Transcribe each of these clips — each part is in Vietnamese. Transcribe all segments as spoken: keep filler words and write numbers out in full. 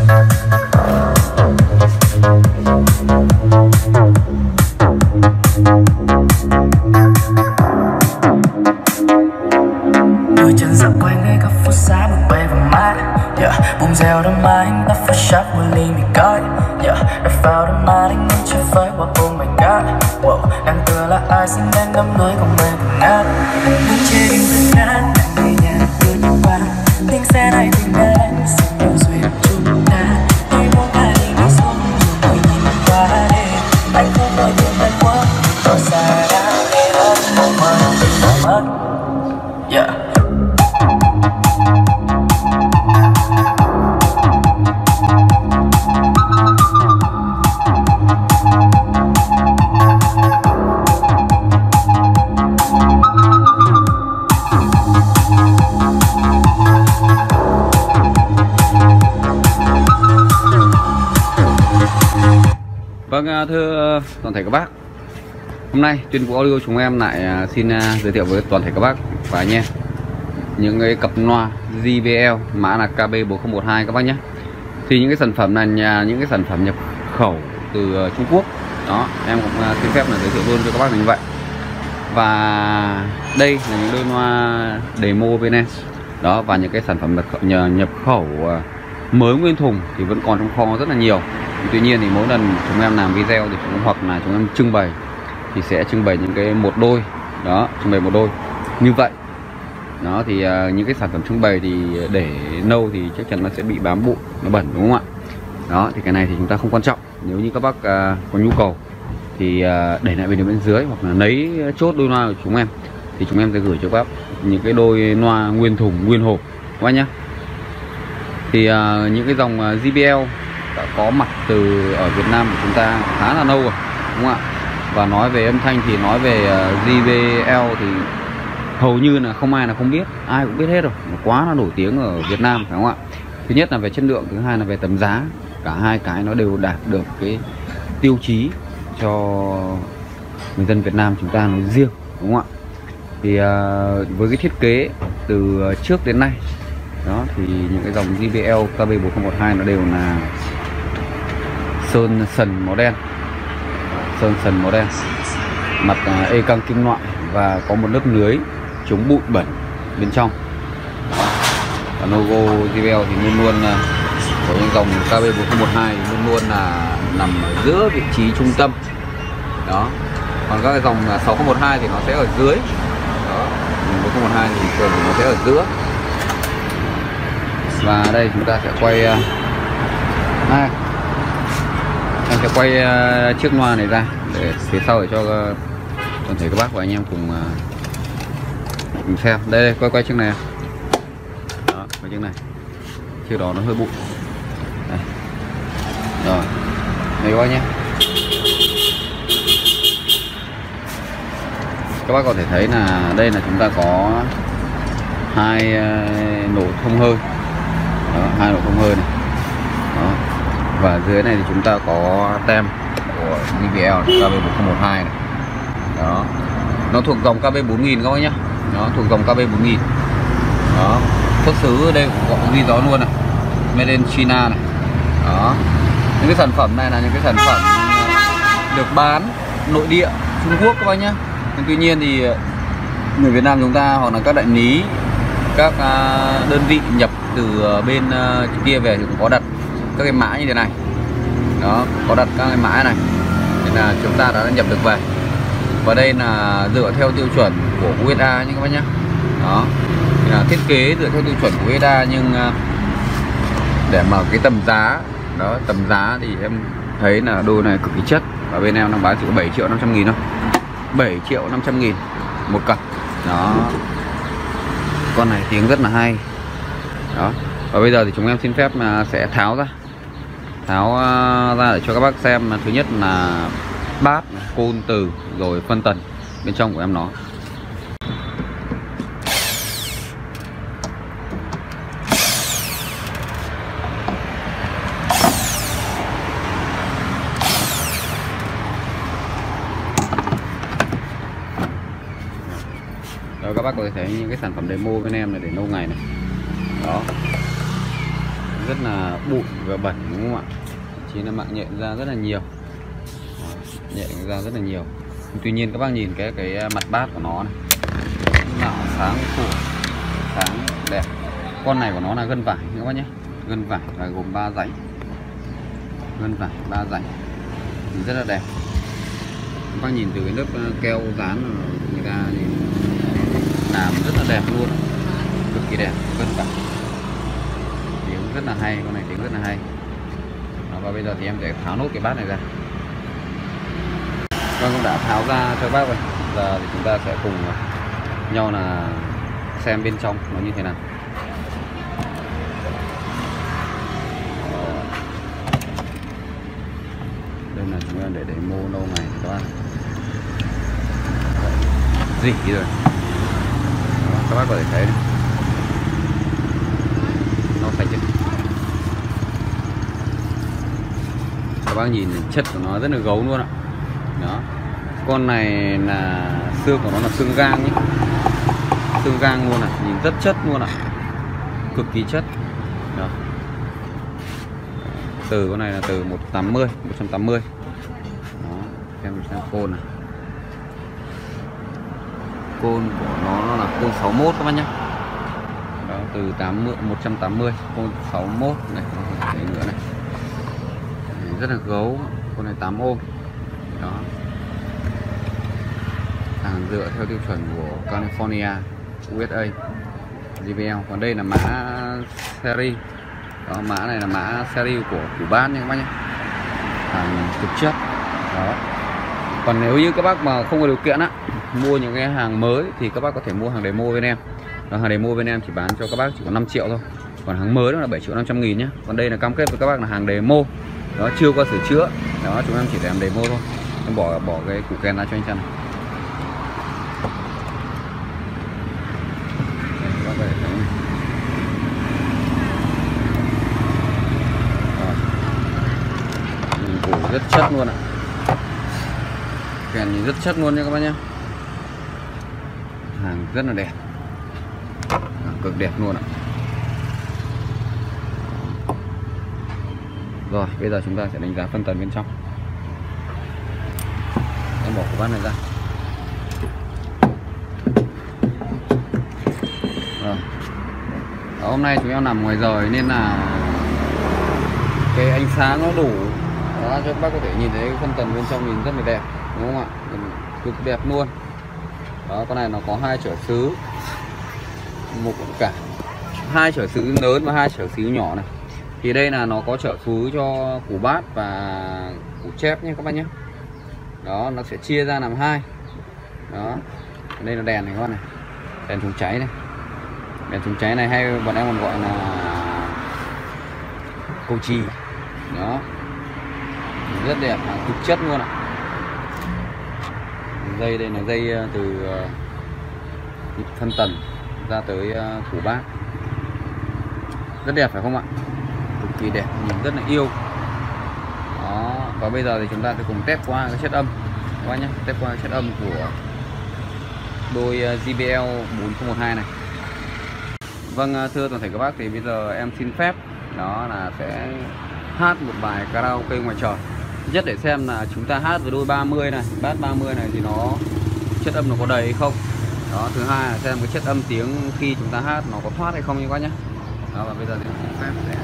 Đôi chân dạo quanh ngay các phố xá bực bê và mát, yeah. Bùng reo đôi má anh đã phải shop một ly mì gói, yeah. Đã vào đôi má anh ngắm chơi với wow, oh my god, wow. Đang tựa là ai xinh đang đắm đuối còn mê cùng ngát. Đứng trên đêm rất ngát, đang về nhà đưa đi qua. Tiếng xe này tình đến, sự yêu duyên chúng ta. Hãy muốn ai đi đi xuống, dù người nhìn qua đêm. Anh không nói thương anh quá, có xa đã nghe hết, mà tình đã mất, yeah. Vâng, thưa toàn thể các bác, hôm nay Tuyên Vũ Audio chúng em lại xin giới thiệu với toàn thể các bác và anh em những cái cặp loa J B L mã là K B bốn không một hai các bác nhé. Thì những cái sản phẩm này nhà những cái sản phẩm nhập khẩu từ Trung Quốc đó, em cũng xin phép là giới thiệu luôn cho các bác là như vậy. Và đây là những đôi loa demo bên em đó, và những cái sản phẩm nhập, nhập khẩu mới nguyên thùng thì vẫn còn trong kho rất là nhiều. Tuy nhiên thì mỗi lần chúng em làm video thì chúng hoặc là chúng em trưng bày thì sẽ trưng bày những cái một đôi đó, trưng bày một đôi như vậy đó. Thì uh, những cái sản phẩm trưng bày thì để lâu thì chắc chắn nó sẽ bị bám bụi, nó bẩn, đúng không ạ? Đó thì cái này thì chúng ta không quan trọng. Nếu như các bác uh, có nhu cầu thì uh, để lại bên bên dưới hoặc là lấy chốt đôi loa của chúng em thì chúng em sẽ gửi cho các bác những cái đôi loa nguyên thùng nguyên hộp các bác nhé. Thì uh, những cái dòng uh, J B L đã có mặt từ ở Việt Nam của chúng ta khá là lâu rồi, đúng không ạ? Và nói về âm thanh thì nói về uh, J B L thì hầu như là không ai là không biết, ai cũng biết hết rồi, nó quá là nổi tiếng ở Việt Nam, phải không ạ? Thứ nhất là về chất lượng, thứ hai là về tầm giá, cả hai cái nó đều đạt được cái tiêu chí cho người dân Việt Nam chúng ta nói riêng, đúng không ạ? Thì uh, với cái thiết kế từ trước đến nay đó thì những cái dòng J B L K B bốn không một hai nó đều là sơn sần màu đen, sơn sần màu đen, mặt uh, e căng kim loại và có một lớp lưới chống bụi bẩn bên trong. Và logo J B L thì luôn luôn uh, của những dòng K B bốn không một hai luôn luôn là nằm ở giữa vị trí trung tâm đó. Còn các cái dòng sáu không một hai thì nó sẽ ở dưới đó, bốn không một hai thì thường thì nó sẽ ở giữa. Và đây chúng ta sẽ quay uh, à, em sẽ quay uh, chiếc loa này ra để phía sau để cho uh, toàn thể các bác và anh em cùng, uh, cùng xem. Đây, đây quay quay chiếc này đó, quay chiếc này, chiếc đó nó hơi bụi đây. Rồi đây các bác nhé, các bác có thể thấy là đây là chúng ta có hai uh, nổ thông hơi đó, hai nổ thông hơi này đó. Và dưới này thì chúng ta có tem của J B L K B bốn không một hai này đó, nó thuộc dòng K B bốn nghìn các bác nhé, nó thuộc dòng K B bốn nghìn đó. Xuất xứ ở đây cũng có ghi rõ luôn này, made in China này đó. Những cái sản phẩm này là những cái sản phẩm được bán nội địa Trung Quốc các bác nhé. Nhưng tuy nhiên thì người Việt Nam chúng ta hoặc là các đại lý, các đơn vị nhập từ bên kia về thì cũng có đặt các cái mã như thế này đó, có đặt các cái mã này nên là chúng ta đã nhập được về. Và đây là dựa theo tiêu chuẩn của u ét a nhé các bác nhé đó, thì là thiết kế dựa theo tiêu chuẩn của u ét a. Nhưng để mà cái tầm giá đó, tầm giá thì em thấy là đôi này cực kỳ chất, và bên em đang bán chỉ có bảy triệu năm trăm nghìn thôi, bảy triệu năm trăm nghìn một cặp đó. Con này tiếng rất là hay đó. Và bây giờ thì chúng em xin phép là sẽ tháo ra tháo ra để cho các bác xem. Thứ nhất là bát, côn từ, rồi phân tần bên trong của em nó. Đó, các bác có thể thấy những cái sản phẩm demo bên em này để lâu ngày này đó, rất là bụi và bẩn đúng không ạ? Chỉ là mạng nhện ra rất là nhiều, nhện ra rất là nhiều. Tuy nhiên các bác nhìn cái cái mặt bát của nó này, mạo sáng phủ, sáng đẹp. Con này của nó là gân vải các bác nhé, gân vải và gồm ba dãy, gân vải ba dãy rất là đẹp. Các bác nhìn từ cái lớp keo dán người ta thì làm rất là đẹp luôn, cực kỳ đẹp, gân vải. Tiếng rất là hay, con này tiếng rất là hay. Đó, và bây giờ thì em sẽ tháo nốt cái bát này ra. Vâng, cũng đã tháo ra cho bác rồi. Giờ thì chúng ta sẽ cùng nhau là xem bên trong nó như thế nào. Đây là chúng ta để để mô lâu ngày các bác. Gì rồi. Đó, các bác có thể thấy này. Nó sạch chưa? Các bác nhìn chất của nó rất là gấu luôn ạ. Đó. Con này là xương của nó là xương gang nhé, xương gang luôn ạ, nhìn rất chất luôn ạ, cực kỳ chất. Đó. Từ con này là từ một trăm tám mươi, một trăm tám mươi. Đó, xem xem côn này. Côn của nó, nó là côn sáu mốt các bác nhé. Đó, từ tám mươi, một trăm tám mươi, côn sáu mốt này, cái nữa này. Rất là gấu, con này tám ôm. Đó. Hàng dựa theo tiêu chuẩn của California, u ét a, giê bê lờ. Còn đây là mã series. Đó, mã này là mã series của Củ Bát nha các bác nhé, hàng thực chất. Đó. Còn nếu như các bác mà không có điều kiện á, mua những cái hàng mới thì các bác có thể mua hàng demo bên em. Đó, hàng demo bên em chỉ bán cho các bác chỉ có năm triệu thôi. Còn hàng mới đó là bảy triệu năm trăm nghìn nhé. Còn đây là cam kết với các bác là hàng demo. Đó, chưa qua sửa chữa. Đó, chúng em chỉ làm demo thôi. Em bỏ bỏ cái củ kèn ra cho anh Trần. Củ rất chất luôn ạ. Kèn nhìn rất chất luôn nha các bác nhé. Hàng rất là đẹp, hàng cực đẹp luôn ạ. Rồi bây giờ chúng ta sẽ đánh giá phân tần bên trong. Em bỏ củ bát này ra. Rồi. Đó, hôm nay chúng em nằm ngoài trời nên là cái ánh sáng nó đủ. Đó, cho các bác có thể nhìn thấy phân tần bên trong nhìn rất là đẹp, đúng không ạ? Cực đẹp luôn. Đó, con này nó có hai chở xứ, một cả hai chở xứ lớn và hai chở xứ nhỏ này. Thì đây là nó có chở xứ cho củ bát và củ chép nhé các bác nhé. Đó, nó sẽ chia ra làm hai. Đó, đây là đèn này các bác này, đèn chống cháy này, đèn chống cháy này hay bọn em còn gọi là cầu chì. Đó, rất đẹp, hàng thực chất luôn ạ. Dây đây là dây từ phân tần ra tới củ bát, rất đẹp phải không ạ? Cực kỳ đẹp, nhìn rất là yêu. Đó, và bây giờ thì chúng ta sẽ cùng test qua cái chất âm các bác nhé, test qua cái chất âm của đôi giê bê lờ bốn không một hai này. Vâng, thưa toàn thể các bác, thì bây giờ em xin phép đó là sẽ hát một bài karaoke ngoài trời. Nhất để xem là chúng ta hát với đôi ba mươi này, bát ba mươi này thì nó chất âm nó có đầy hay không. Đó, thứ hai là xem cái chất âm tiếng khi chúng ta hát nó có thoát hay không như các bác nhé. Đó, và bây giờ thì xin phép sẽ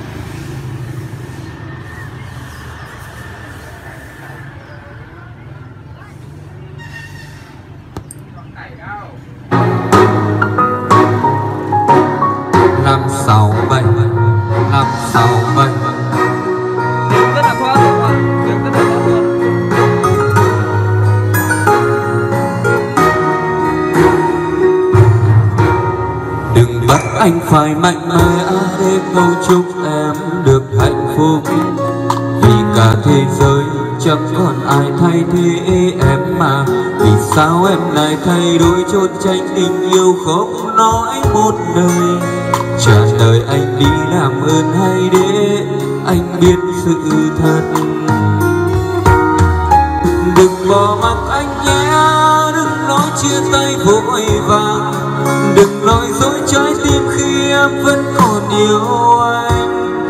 năm sáu bảy năm sáu bảy tiếng rất là thoát đúng không ạ? Tiếng rất là thoát luôn. Đừng bắt anh phải mạnh mẽ để cầu chúc em được hạnh phúc, vì cả thế giới chẳng còn ai thay thế em mà. Vì sao em lại thay đổi trốn tránh tình yêu không nói một lời? Trả lời anh đi làm ơn hay để anh biết sự thật. Đừng bỏ mặc anh nhé, đừng nói chia tay vội vàng, đừng nói dối trái tim khi em vẫn còn yêu anh.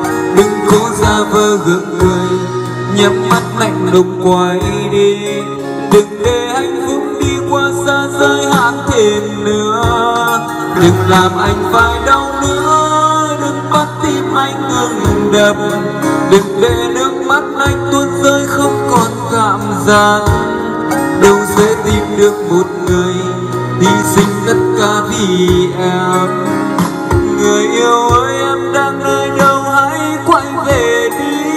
giả vờ gượng cười, nhắm mắt lạnh lùng quay đi. Đừng để hạnh phúc đi qua xa giới hạn thêm nữa. Đừng làm anh phải đau nữa, đừng bắt tim anh ngừng đập. Đừng để nước mắt anh tuôn rơi không còn cảm giác. Đâu sẽ tìm được một người hy sinh tất cả vì em. Người yêu ơi, em đang nơi đâu, hãy quay về đi.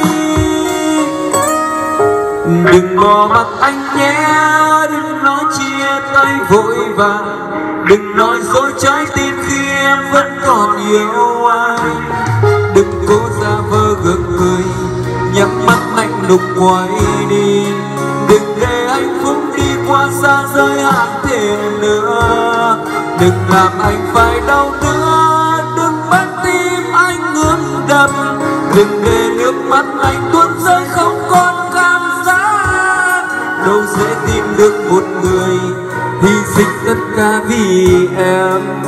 Đừng bỏ mặc anh nhé, đừng nói chia tay vội vàng. Đừng nói dối trái tim khi em vẫn còn yêu anh. Đừng cố giả vờ gượng cười, nhắm mắt lạnh lùng quay đi. Đừng để hạnh phúc đi qua xa giới hạn thêm nữa. Đừng làm anh phải đau nữa, đừng bắt tim anh ngừng đập. Đừng để nước mắt anh tuôn rơi không còn cảm giác. Đâu dễ tìm được một người hy sinh tất cả vì em.